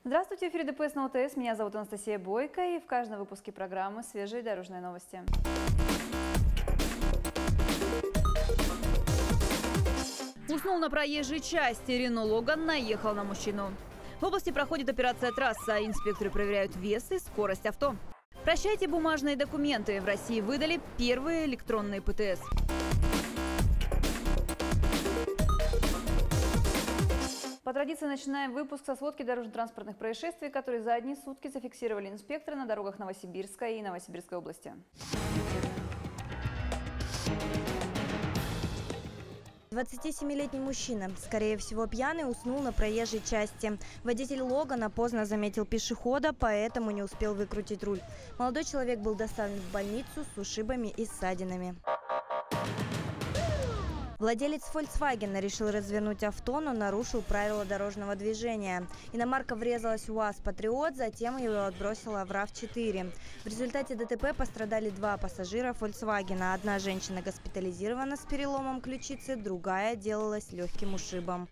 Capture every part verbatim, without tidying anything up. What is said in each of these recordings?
Здравствуйте, в эфире ДПС на ОТС. Меня зовут Анастасия Бойко, и в каждом выпуске программы свежие дорожные новости. Уснул на проезжей части. Рено Логан наехал на мужчину. В области проходит операция «Трасса». Инспекторы проверяют вес и скорость авто. Прощайте бумажные документы. В России выдали первые электронные ПТС. По традиции начинаем выпуск со сводки дорожно-транспортных происшествий, которые за одни сутки зафиксировали инспекторы на дорогах Новосибирска и Новосибирской области. двадцатисемилетний мужчина, скорее всего пьяный, уснул на проезжей части. Водитель Логана поздно заметил пешехода, поэтому не успел выкрутить руль. Молодой человек был доставлен в больницу с ушибами и ссадинами. Владелец Volkswagen решил развернуть авто, но нарушил правила дорожного движения. Иномарка врезалась в УАЗ Патриот, затем ее отбросила в рав четыре. В результате ДТП пострадали два пассажира Volkswagen. Одна женщина госпитализирована с переломом ключицы, другая отделалась легким ушибом.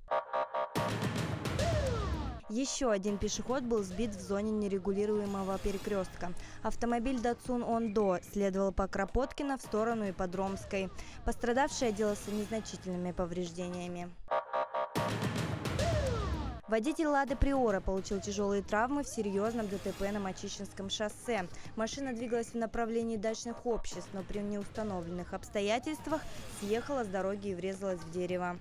Еще один пешеход был сбит в зоне нерегулируемого перекрестка. Автомобиль Datsun Ондо следовал по Кропоткина в сторону Ипподромской. Пострадавший отделался незначительными повреждениями. Водитель Лады Приора получил тяжелые травмы в серьезном ДТП на Мачищинском шоссе. Машина двигалась в направлении дачных обществ, но при неустановленных обстоятельствах съехала с дороги и врезалась в дерево.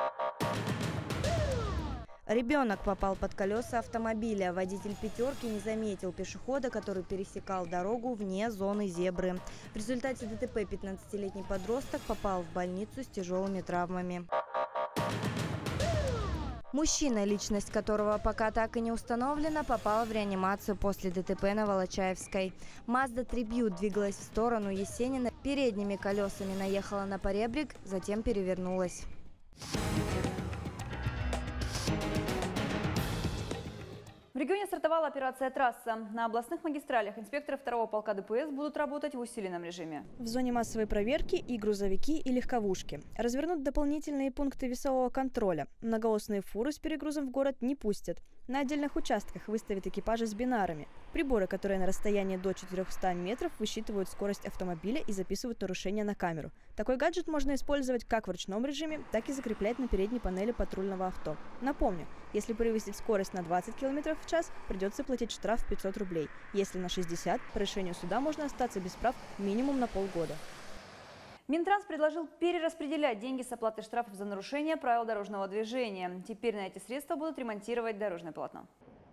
Ребенок попал под колеса автомобиля. Водитель «пятерки» не заметил пешехода, который пересекал дорогу вне зоны зебры. В результате ДТП пятнадцатилетний подросток попал в больницу с тяжелыми травмами. Мужчина, личность которого пока так и не установлена, попал в реанимацию после ДТП на Волочаевской. Mazda Tribute двигалась в сторону Есенина, передними колесами наехала на поребрик, затем перевернулась. В регионе стартовала операция «Трасса». На областных магистралях инспекторы второго полка ДПС будут работать в усиленном режиме. В зоне массовой проверки и грузовики, и легковушки. Развернут дополнительные пункты весового контроля. Многоосные фуры с перегрузом в город не пустят. На отдельных участках выставят экипажи с бинарами. Приборы, которые на расстоянии до четырёхсот метров высчитывают скорость автомобиля и записывают нарушения на камеру. Такой гаджет можно использовать как в ручном режиме, так и закреплять на передней панели патрульного авто. Напомню, если превысить скорость на двадцать километров в час, придется платить штраф пятьсот рублей. Если на шестьдесят, по решению суда можно остаться без прав минимум на полгода. Минтранс предложил перераспределять деньги с оплаты штрафов за нарушение правил дорожного движения. Теперь на эти средства будут ремонтировать дорожное полотно.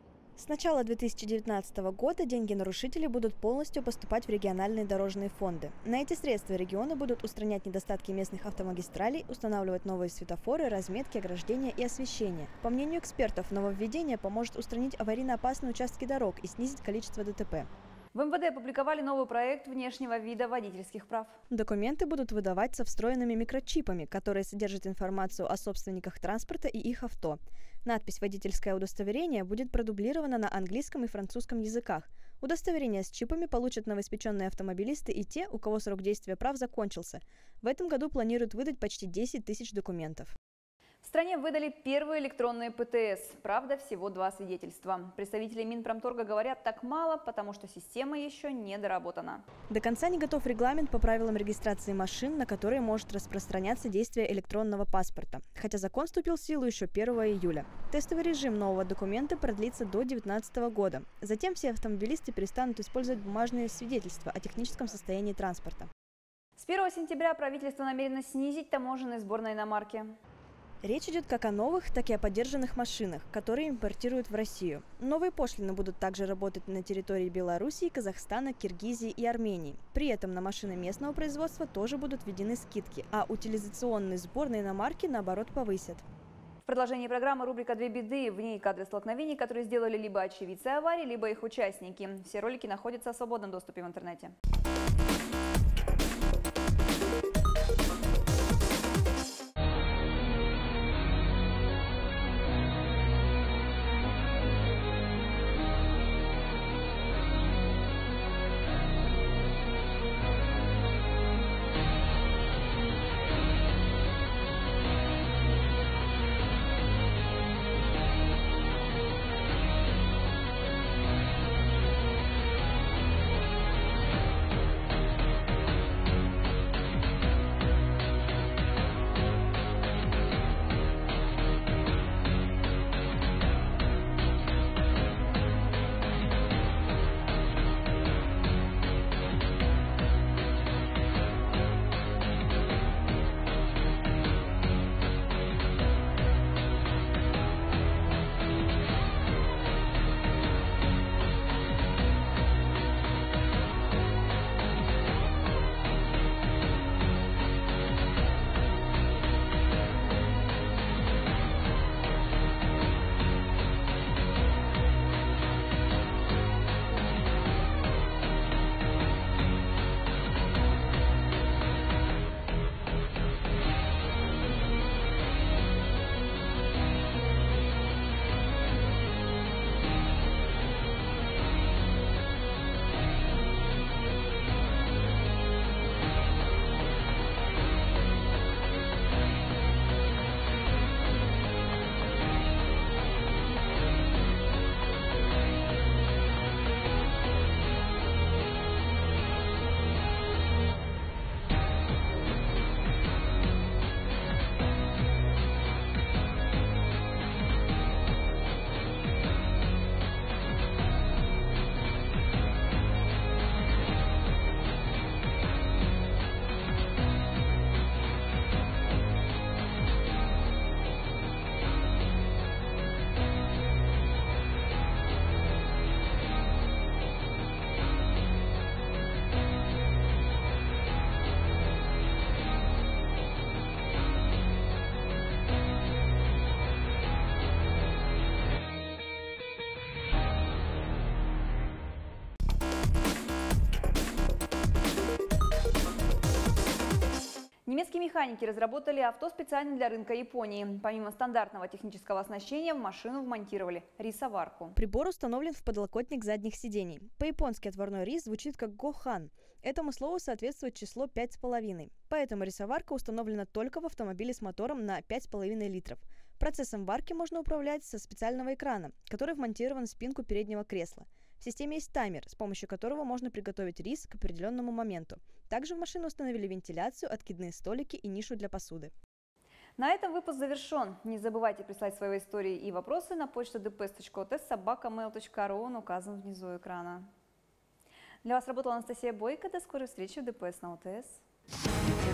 С начала две тысячи девятнадцатого года деньги нарушителей будут полностью поступать в региональные дорожные фонды. На эти средства регионы будут устранять недостатки местных автомагистралей, устанавливать новые светофоры, разметки, ограждения и освещение. По мнению экспертов, нововведение поможет устранить аварийно опасные участки дорог и снизить количество ДТП. В МВД опубликовали новый проект внешнего вида водительских прав. Документы будут выдавать со встроенными микрочипами, которые содержат информацию о собственниках транспорта и их авто. Надпись «Водительское удостоверение» будет продублирована на английском и французском языках. Удостоверения с чипами получат новоиспеченные автомобилисты и те, у кого срок действия прав закончился. В этом году планируют выдать почти десять тысяч документов. В стране выдали первые электронные ПТС. Правда, всего два свидетельства. Представители Минпромторга говорят, так мало, потому что система еще не доработана. До конца не готов регламент по правилам регистрации машин, на которые может распространяться действие электронного паспорта. Хотя закон вступил в силу еще первого июля. Тестовый режим нового документа продлится до две тысячи девятнадцатого года. Затем все автомобилисты перестанут использовать бумажные свидетельства о техническом состоянии транспорта. С первого сентября правительство намерено снизить таможенный сбор на иномарки. Речь идет как о новых, так и о подержанных машинах, которые импортируют в Россию. Новые пошлины будут также работать на территории Белоруссии, Казахстана, Киргизии и Армении. При этом на машины местного производства тоже будут введены скидки, а утилизационный сбор на иномарки, наоборот, повысят. В продолжении программы рубрика «Две беды». В ней кадры столкновений, которые сделали либо очевидцы аварии, либо их участники. Все ролики находятся в свободном доступе в интернете. механики разработали авто специально для рынка Японии. Помимо стандартного технического оснащения в машину вмонтировали рисоварку. Прибор установлен в подлокотник задних сидений. По-японски отварной рис звучит как гохан. Этому слову соответствует число пять с половиной. Поэтому рисоварка установлена только в автомобиле с мотором на пять с половиной литров. Процессом варки можно управлять со специального экрана, который вмонтирован в спинку переднего кресла. В системе есть таймер, с помощью которого можно приготовить рис к определенному моменту. Также в машину установили вентиляцию, откидные столики и нишу для посуды. На этом выпуск завершен. Не забывайте прислать свои истории и вопросы на почту ди пи эс точка о тэ собака мейл точка ру, он указан внизу экрана. Для вас работала Анастасия Бойко. До скорой встречи в ди пи эс на о тэ эс.